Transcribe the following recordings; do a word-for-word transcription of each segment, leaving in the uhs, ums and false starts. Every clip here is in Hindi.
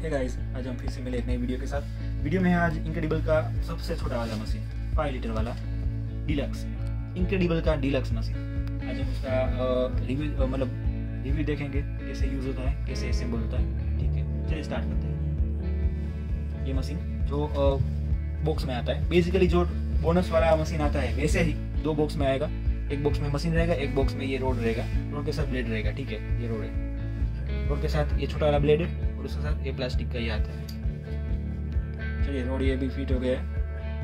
हे गाइस, आज हम फिर से मिले एक नई वीडियो के साथ। वीडियो में है आज इनक्रेडिबल का सबसे छोटा वाला मशीन, फाइव लीटर वाला डीलक्स, इनक्रेडिबल का डीलक्स मशीन। आज हम उसका रिव्यू मतलब रिव्यू देखेंगे, कैसे यूज़ होता है, कैसे असेंबल होता है। ठीक है, चलिए स्टार्ट करते हैं। ये मशीन जो बॉक्स में आता है, बेसिकली जो बोनस वाला मशीन आता है वैसे ही दो बॉक्स में आएगा। एक बॉक्स में मशीन रहेगा, एक बॉक्स में ये रोड रहेगा, रोड के साथ ब्लेड रहेगा। ठीक है, ये रोड है, रोड के साथ ये छोटा वाला ब्लेड है और उसके साथ ये प्लास्टिक का ही आता है। चलिए, रोड ये भी फिट हो गया है,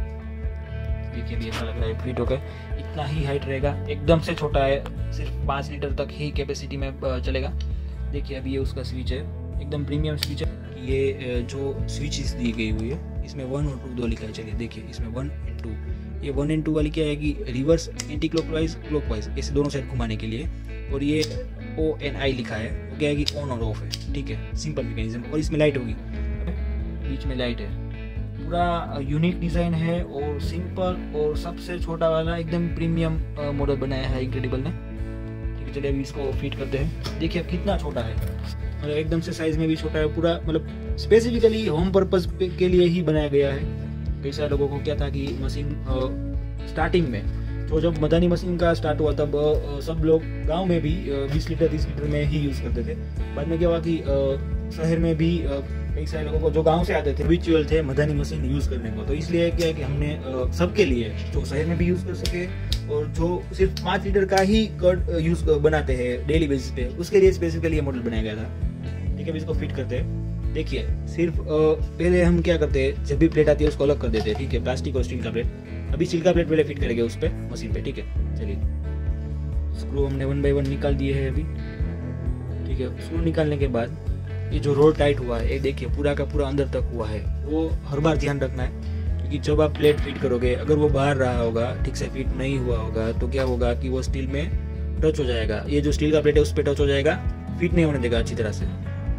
देखिए भी ऐसा लग रहा है फिट हो गया। इतना ही हाइट रहेगा, एकदम से छोटा है, सिर्फ पाँच लीटर तक ही कैपेसिटी में चलेगा। देखिए अभी ये उसका स्विच है, एकदम प्रीमियम स्विच है। ये जो स्विचेस दी गई हुई है, इसमें वन और टू दो लिखा है। चलिए देखिए, इसमें वन एंड टू, ये वन एंड टू वाली क्या है कि रिवर्स, एंटी क्लॉकवाइज, क्लॉकवाइज, ऐसे दोनों साइड घुमाने के लिए। और ये ओ एन आई लिखा है, वो क्या है कि ऑन और ऑफ है। ठीक है, सिंपल मैकेनिज्म। और इसमें लाइट होगी, बीच में लाइट है। पूरा यूनिक डिज़ाइन है और सिंपल, और सबसे छोटा वाला एकदम प्रीमियम मॉडल बनाया है इनक्रेडिबल ने। ठीक है, चलिए अभी इसको फिट करते हैं। देखिए अब कितना छोटा है, मतलब एकदम से साइज में भी छोटा है। पूरा मतलब स्पेसिफिकली होम पर्पस के लिए ही बनाया गया है। कई सारे लोगों को क्या था कि मशीन स्टार्टिंग में, तो जब मदानी मशीन का स्टार्ट हुआ तब सब लोग गांव में भी बीस लीटर तीस लीटर में ही यूज़ करते थे। बाद में क्या हुआ कि शहर में भी कई सारे लोगों को जो गांव से आते थे रिचुअल थे मदानी मशीन यूज़ करने को। तो इसलिए क्या है कि हमने सबके लिए, जो शहर में भी यूज़ कर सके और जो सिर्फ पाँच लीटर का ही कर्ड यूज़ बनाते हैं डेली बेसिस पे, उसके लिए स्पेसिफिकली ये मॉडल बनाया गया था। ठीक है, इसको फिट करते हैं। देखिए सिर्फ पहले हम क्या करते हैं, जब भी प्लेट आती है उसको अलग कर देते हैं। ठीक है, प्लास्टिक और स्टील का प्लेट। अभी स्टील का प्लेट पहले फिट करेंगे उस पर मशीन पे। ठीक है, चलिए स्क्रू हमने वन बाई वन निकाल दिए हैं अभी। ठीक है, स्क्रू निकालने के बाद ये जो रोड टाइट हुआ है, ये देखिए पूरा का पूरा अंदर तक हुआ है। वो हर बार ध्यान रखना है, क्योंकि जब आप प्लेट फिट करोगे, अगर वो बाहर रहा होगा, ठीक से फिट नहीं हुआ होगा, तो क्या होगा कि वो स्टील में टच हो जाएगा। ये जो स्टील का प्लेट है उस पर टच हो जाएगा, फिट नहीं होने देगा अच्छी तरह से।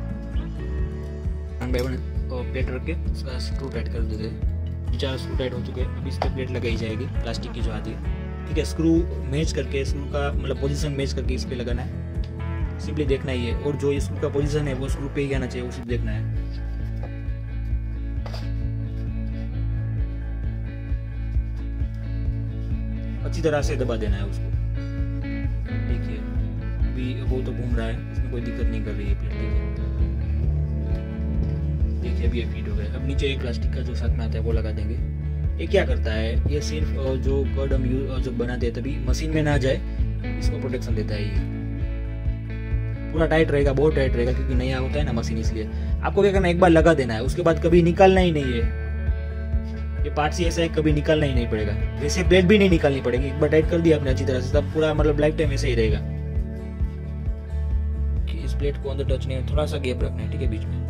वन बाई वन प्लेट रख के उसका स्क्रू टाइट कर देते हैं। चार स्क्रू टाइट हो चुके हैं, अभी इस पर प्लेट लगाई जाएगी प्लास्टिक की जो आती है। ठीक है, स्क्रू मैच करके, स्क्रू का मतलब पोजीशन मैच करके इस पर लगाना है। सिंपली देखना ही है, और जो स्क्रू का पोजीशन है वो स्क्रू पे ही आना चाहिए, वो सिर्फ देखना है। अच्छी तरह से दबा देना है उसको। देखिए अभी वो तो घूम रहा है, इसमें कोई दिक्कत नहीं कर रही है प्लेट। ठीक है, देखिए अभी ये फिट हो गया। अब नीचे एक प्लास्टिक का जो साथ में आता है वो लगा देंगे। ये क्या करता है, ये सिर्फ जो कर्ड हम यूज जब बनाते हैं तभी मशीन में ना जाए, इसको प्रोटेक्शन देता है। ये पूरा टाइट रहेगा, बहुत टाइट रहेगा, क्योंकि नया होता है ना मशीन, इसलिए आपको क्या करना है, एक बार लगा देना है, उसके बाद कभी निकालना ही नहीं है। ये पार्ट ही ऐसा है, कभी निकालना ही नहीं पड़ेगा। वैसे प्लेट भी नहीं निकालनी पड़ेगी, एक बार टाइट कर दिया आपने अच्छी तरह से, तब पूरा मतलब लाइफ टाइम ऐसे ही रहेगा। इस प्लेट को अंदर टच नहीं है, थोड़ा सा गैप रखना है। ठीक है, बीच में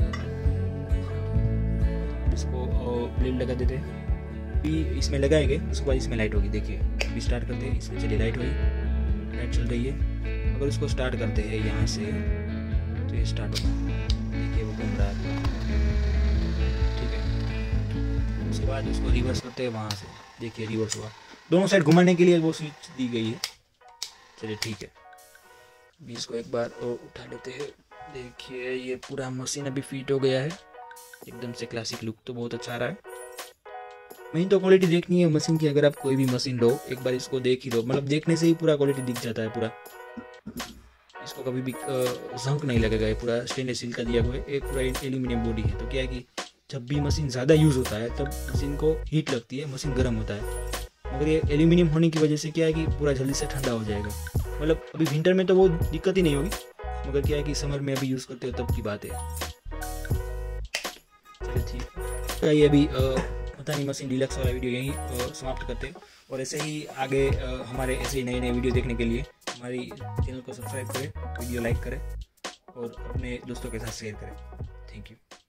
इसको प्लेट लगा देते हैं। अभी इसमें लगाएंगे, उसके बाद इसमें लाइट होगी। देखिए अभी स्टार्ट करते हैं, इसमें चलिए लाइट होगी, लाइट चल रही है। अगर इसको स्टार्ट करते हैं यहाँ से, तो ये स्टार्ट होगा। देखिए वो घूम रहा है। ठीक है, उसके बाद इसको रिवर्स करते हैं वहाँ से। देखिए रिवर्स हुआ, दोनों साइड घुमाने के लिए वो स्विच दी गई है। चलिए ठीक है, अभी इसको एक बार उठा लेते हैं। देखिए ये पूरा मशीन अभी फिट हो गया है, एकदम से क्लासिक लुक तो बहुत अच्छा आ रहा है। मेन तो क्वालिटी देखनी है मशीन की। अगर आप कोई भी मशीन लो, एक बार इसको देख ही लो, मतलब देखने से ही पूरा क्वालिटी दिख जाता है पूरा। इसको कभी भी जंक नहीं लगेगा, ये पूरा स्टेनलेस स्टील का दिया हुआ है, एक पूरा एल्यूमिनियम बॉडी है। तो क्या है कि जब भी मशीन ज़्यादा यूज़ होता है तब मशीन को हीट लगती है, मशीन गर्म होता है। मगर ये एल्यूमिनियम होने की वजह से क्या है कि पूरा जल्दी से ठंडा हो जाएगा। मतलब अभी विंटर में तो वो दिक्कत ही नहीं होगी, मगर क्या है कि समर में अभी यूज़ करते हो तब की बात है। चलिए ठीक है, ये अभी मदानी मशीन डीलक्स वाला वीडियो यहीं समाप्त करते हैं। और ऐसे ही आगे हमारे ऐसे ही नए नए वीडियो देखने के लिए हमारी चैनल को सब्सक्राइब करें, वीडियो लाइक करें और अपने दोस्तों के साथ शेयर करें। Thank you.